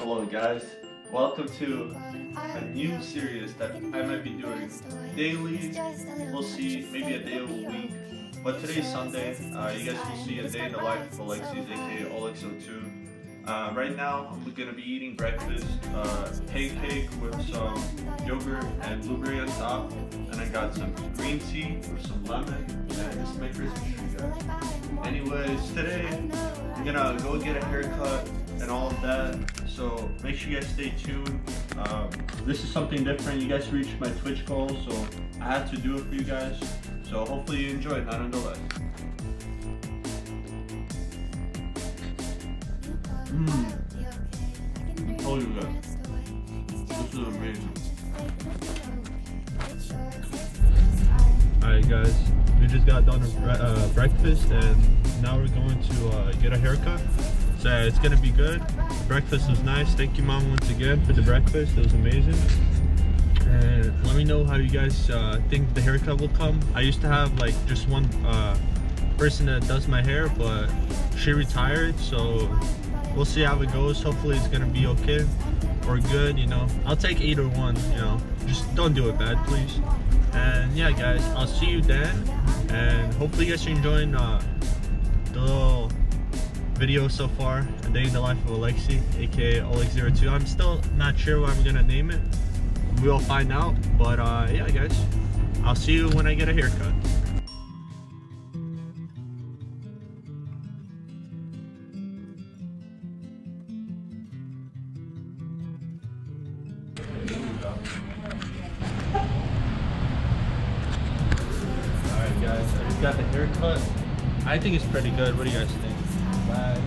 Hello guys, welcome to a new series that I might be doing daily. We'll see, maybe a day of a week. But today's Sunday, you guys will see a day in the life of Olekc, aka Olekc02. Right now, I'm gonna be eating breakfast, pancake with some yogurt and blueberry on top, and I got some green tea with some lemon, and just make Christmas tree, guys. Anyways, today I'm gonna go get a haircut and all of that, so make sure you guys stay tuned. This is something different. You guys reached my Twitch goal, so I had to do it for you guys. So hopefully you enjoy it, nonetheless. I told you guys, this is amazing. Alright guys, we just got done with breakfast and now we're going to get a haircut. So it's gonna be good. The breakfast was nice. Thank you mom once again for the breakfast, it was amazing. And let me know how you guys think the haircut will come. I used to have like just one person that does my hair, but she retired, so we'll see how it goes. Hopefully it's gonna be okay or good, you know. I'll take either one, you know. Just don't do it bad, please. And yeah guys, I'll see you then, and hopefully you guys are enjoying the little video so far, a day in the life of Olekc, aka Olekc02. I'm still not sure what I'm gonna name it. We'll find out, but yeah guys, I'll see you when I get a haircut. Alright guys, I just got the haircut. I think it's pretty good. What do you guys think? Bye.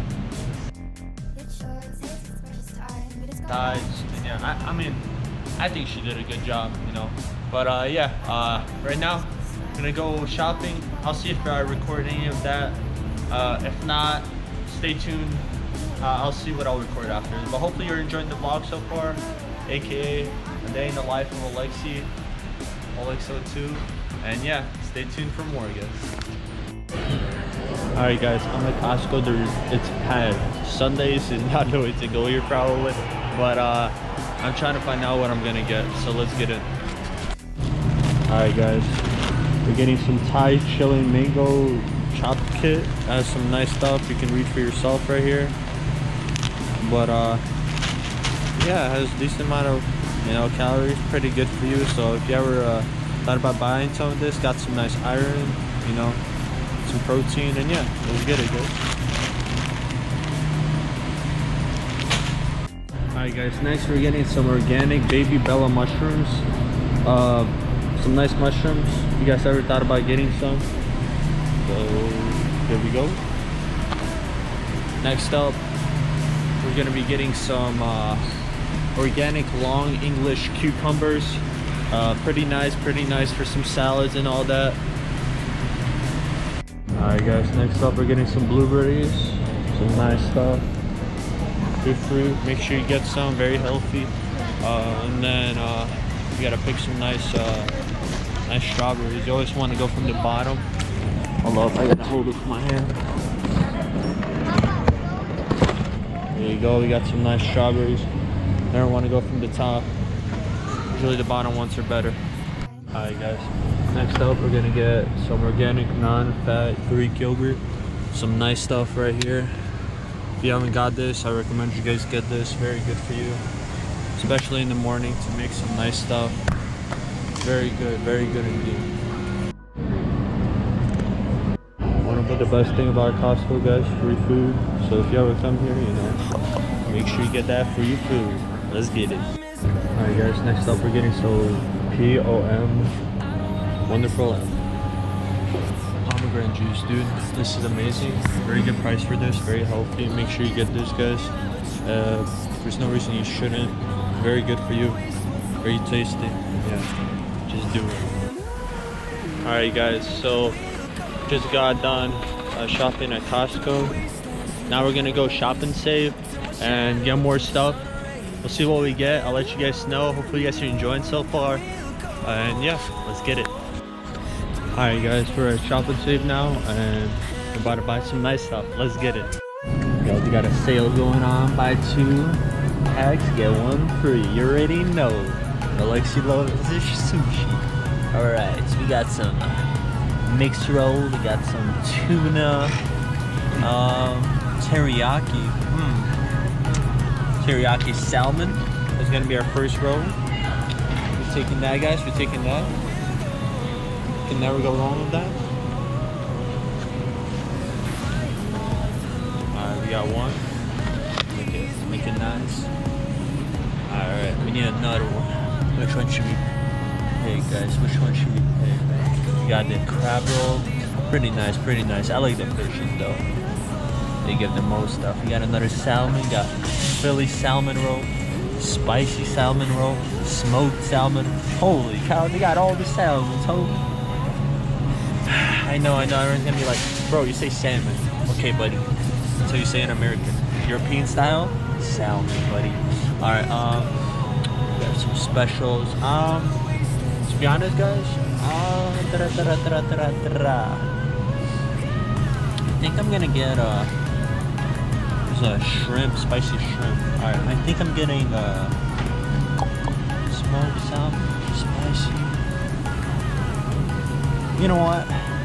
Yeah, I mean, I think she did a good job, you know. But yeah, right now I'm gonna go shopping. I'll see if I record any of that. If not, stay tuned. I'll see what I'll record after. But hopefully you're enjoying the vlog so far, aka a day in the life of Olekc, Olekc02. And yeah, stay tuned for more, guys. Alright guys, I'm at Costco. It's packed. Sundays is not the way to go here probably, but I'm trying to find out what I'm gonna get, so let's get it. Alright guys, we're getting some Thai chili mango chop kit. Has some nice stuff you can read for yourself right here. But yeah, it has a decent amount of, you know, calories, pretty good for you. So if you ever thought about buying some of this, got some nice iron, you know, some protein, and yeah, let's get it, guys. Alright guys, next we're getting some organic baby bella mushrooms. Some nice mushrooms. You guys ever thought about getting some? So here we go. Next up, we're gonna be getting some organic long English cucumbers. Pretty nice for some salads and all that. Alright guys, next up we're getting some blueberries, some nice stuff, good fruit. Make sure you get some, very healthy. And then you gotta pick some nice strawberries. You always want to go from the bottom. Hold up, I gotta hold it with my hand. There you go, we got some nice strawberries. Never want to go from the top. Usually the bottom ones are better. Alright guys, next up we're gonna get some organic non-fat Greek yogurt. Some nice stuff right here. If you haven't got this, I recommend you guys get this. Very good for you, especially in the morning to make some nice stuff. Very good indeed. One of the best thing about Costco, guys, free food. So if you ever come here, you know, make sure you get that free food. Let's get it. Alright guys, next up we're getting some POM Wonderful pomegranate juice, dude. This is amazing. Very good price for this, very healthy. Make sure you get this, guys. There's no reason you shouldn't. Very good for you, very tasty. Yeah, just do it. Alright guys, so just got done shopping at Costco. Now we're gonna go shop and save and get more stuff. We'll see what we get. I'll let you guys know. Hopefully you guys are enjoying so far. And yeah, let's get it. Alright guys, we're at Shop and Save now and we're about to buy some nice stuff. Let's get it. Yo, we got a sale going on. Buy two, packs, get one free. You already know. Olekc loves his sushi. Alright, so we got some mixed roll, we got some tuna, teriyaki. Teriyaki salmon is gonna be our first roll. We're taking that, guys. We're taking that. Can never go wrong with that. Alright, we got one. Make it nice. Alright, we need another one. Which one should we pick, guys? Which one should we pick? We got the crab roll. Pretty nice, pretty nice. I like the fishes though. They give the most stuff. We got another salmon. Got Philly salmon roll, spicy salmon roll, smoked salmon. Holy cow, they got all the salmons. Holy. I know. Everyone's gonna be like, bro, you say salmon. Okay, buddy. So you say in American. European style? Salmon, buddy. Alright, we got some specials. To be honest, guys, I think I'm gonna get there's a shrimp, spicy shrimp. Alright, I think I'm getting smoked salmon, spicy. You know what?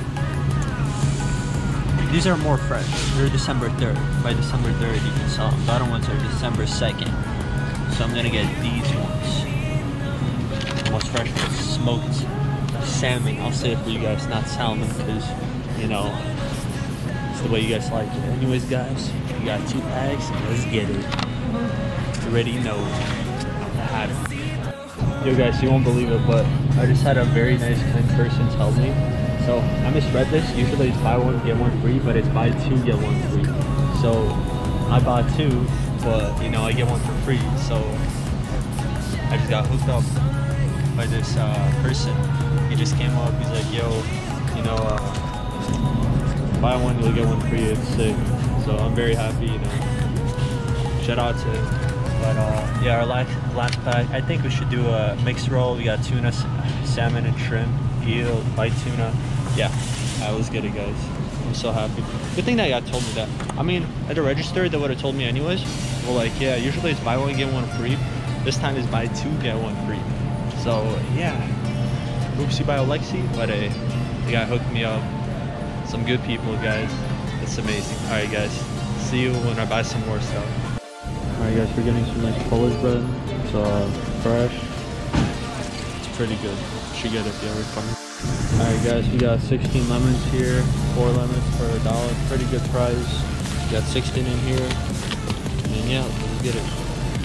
These are more fresh. They're December 3rd. By December 3rd, you can sell them. The other ones are December 2nd. So I'm gonna get these ones. Most fresh ones, smoked salmon. I'll say it for you guys, not salmon, because you know it's the way you guys like it. Anyways, guys, we got 2 packs. Let's get it. You already know the habit. Yo, guys, you won't believe it, but I just had a very nice kind person tell me. So I misread this. Usually it's buy one get one free, but it's buy 2 get 1 free. So I bought 2, but you know I get 1 for free. So I just got hooked up by this person. He just came up. He's like, "Yo, you know, buy 1 you'll get 1 free. It's sick." So I'm very happy. You know, shout out to him. But yeah, our last pack. I think we should do a mixed roll. We got tuna, salmon, and shrimp. Eel, white tuna. Yeah, let's get it, guys. I'm so happy. Good thing that guy told me that. I mean, at the register, they would have told me anyways. Well, like, yeah, usually it's buy 1 get 1 free. This time it's buy 2 get 1 free. So yeah, oopsie by Olekc, but the guy hooked me up. Some good people, guys. It's amazing. All right, guys. See you when I buy some more stuff. All right, guys, we're getting some nice Polish bread. It's fresh. It's pretty good. Should get it if you ever come. Alright, guys, we got 16 lemons here, 4 lemons for $1. Pretty good price. We got 16 in here. And yeah, let's get it.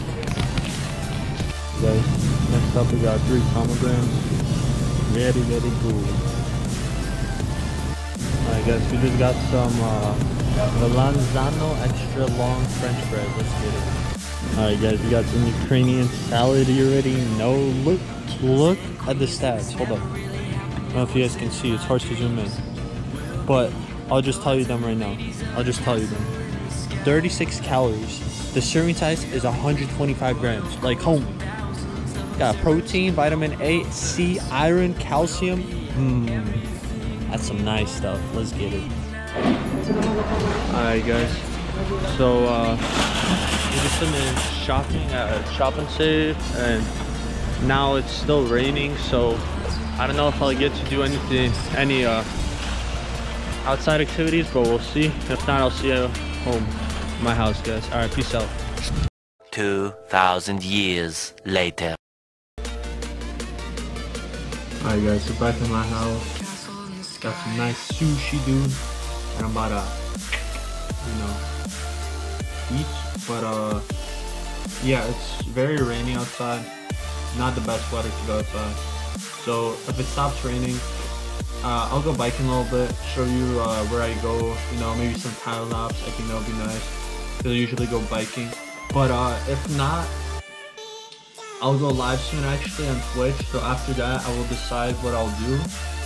Guys, next up we got 3 pomegranates. Very, very cool. Alright, guys, we just got some Melanzano extra long French bread. Let's get it. Alright, guys, we got some Ukrainian salad. You already know. Look at the stats. Hold up. I don't know if you guys can see. It's hard to zoom in. But I'll just tell you them right now. 36 calories. The serving size is 125 grams. Like, homie. Got protein, vitamin A, C, iron, calcium. That's some nice stuff. Let's get it. Alright, guys. So, we just finished shopping at Shop and Save, and now it's still raining, so I don't know if I'll get to do any outside activities, but we'll see. If not, I'll see you home, my house, guys. All right, peace out. 2,000 years later. All right, guys, so back in my house. Got some nice sushi, dude, and I'm about to, eat. But yeah, it's very rainy outside. Not the best weather to go outside. So if it stops raining, I'll go biking a little bit, show you where I go, maybe some time lapse. I think that'll be nice, because I usually go biking. But if not, I'll go live soon actually on Twitch. So after that, I will decide what I'll do.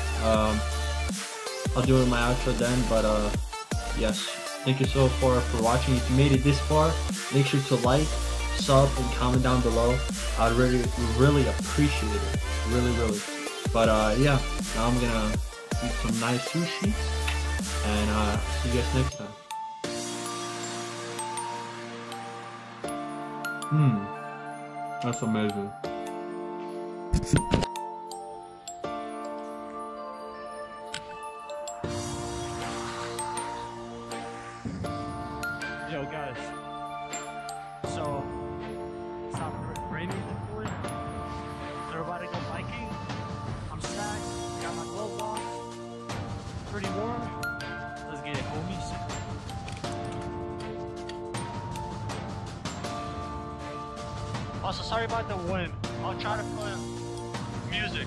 I'll do it in my outro then, but yes. Thank you so far for watching. If you made it this far, make sure to like, sub, and comment down below. I'd really appreciate it. Really. But yeah, now I'm gonna eat some nice sushi, and see you guys next time. That's amazing. Yo guys, so it's not raining thankfully. They're about to go biking. I'm stacked, got my gloves on, pretty warm. Let's get it, homies. Also, sorry about the wind. I'll try to put music.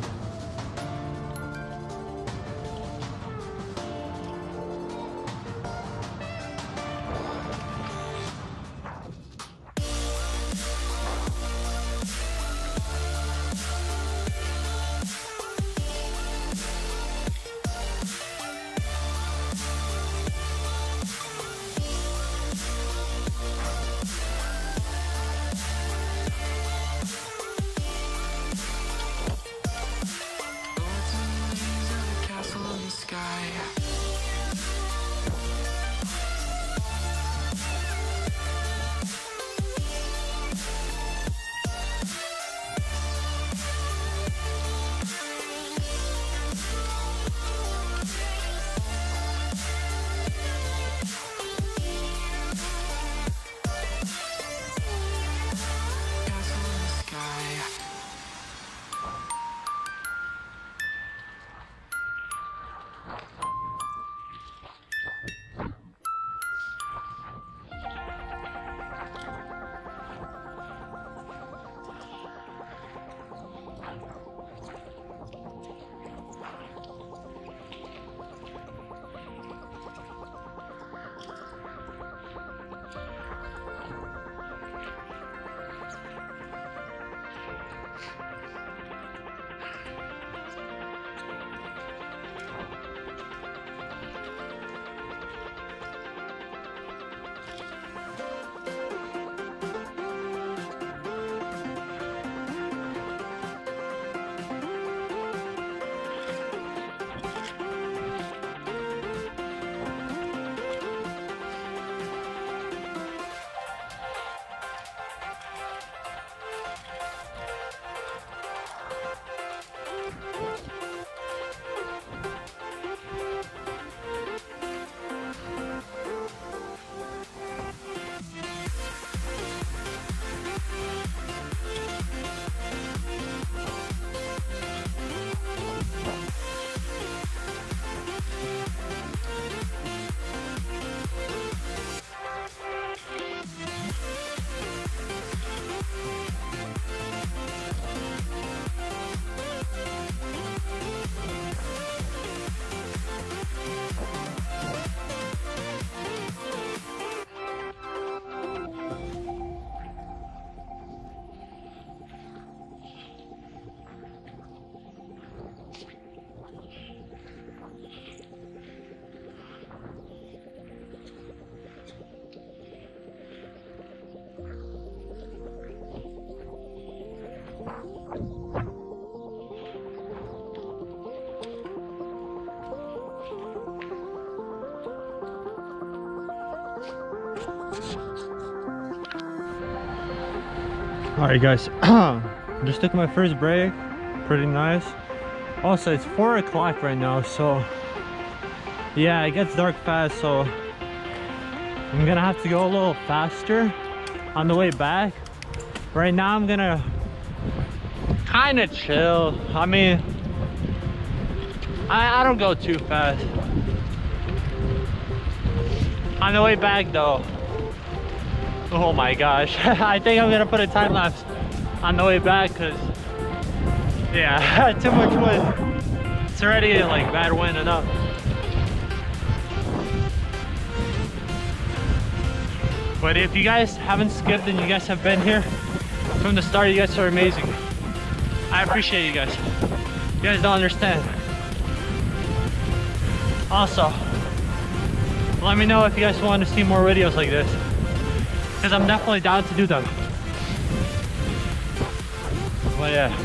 Alright guys, just took my first break, pretty nice. Also, it's 4 o'clock right now, so yeah, it gets dark fast, so I'm gonna have to go a little faster on the way back. Right now I'm gonna kind of chill. I mean, I don't go too fast. On the way back though, oh my gosh, I think I'm gonna put a time lapse on the way back because yeah, too much wind. It's already like bad wind enough. But if you guys haven't skipped and you guys have been here from the start, you guys are amazing. I appreciate you guys. You guys don't understand. Also, let me know if you guys want to see more videos like this, because I'm definitely down to do them. But yeah.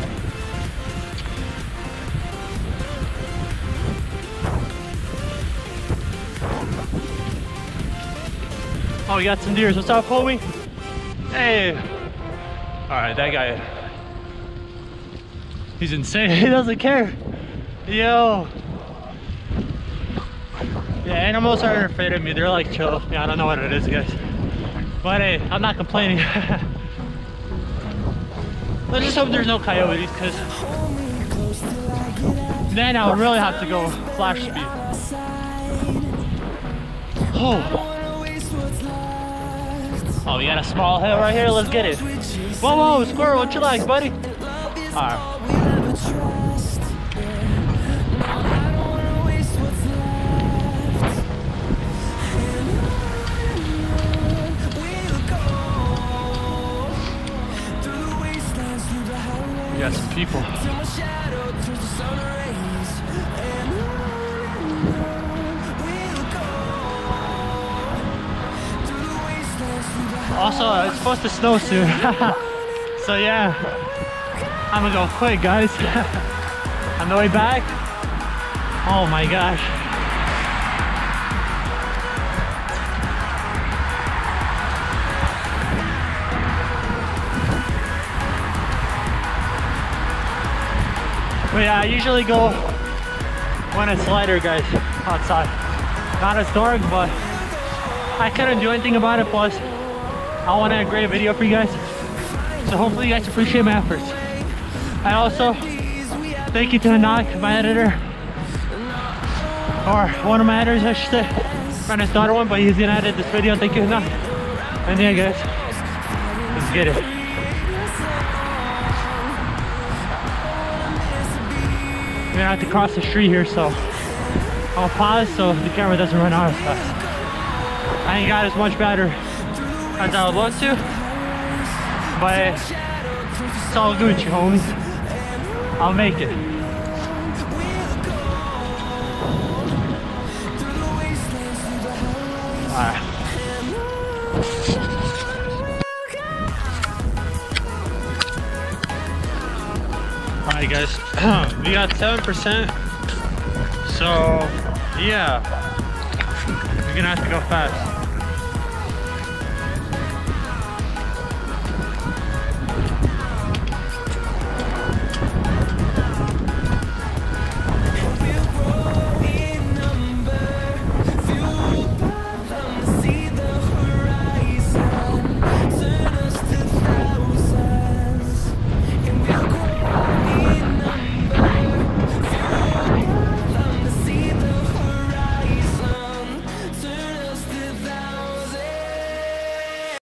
Oh, we got some deers. What's up, homie? Hey. Alright, that guy, he's insane. He doesn't care. Yo. Yeah, animals aren't afraid of me. They're like chill. Yeah, I don't know what it is, guys. But hey, I'm not complaining. Let's just hope there's no coyotes, because then I would really have to go flash speed. Oh. Oh, we got a small hill right here. Let's get it. Whoa, whoa, squirrel, what you like, buddy? Alright. We got some people. Also, it's supposed to snow soon. So yeah, I'm gonna go quick, guys. On the way back, oh my gosh. But yeah, I usually go when it's lighter, guys, outside. Not as dark, but I couldn't do anything about it. Plus, I want a great video for you guys. So hopefully you guys appreciate my efforts. And also, thank you to Henok, my editor. Or one of my editors, I should say. Trying to start one, but he's gonna edit this video. Thank you, Henok. And yeah, guys, let's get it. We're gonna have to cross the street here, so I'll pause so the camera doesn't run out as fast. I ain't got as much battery as I would love to, but it's all Gucci, homies. I'll make it. Alright. Alright guys, we got 7%, so yeah, we're gonna have to go fast.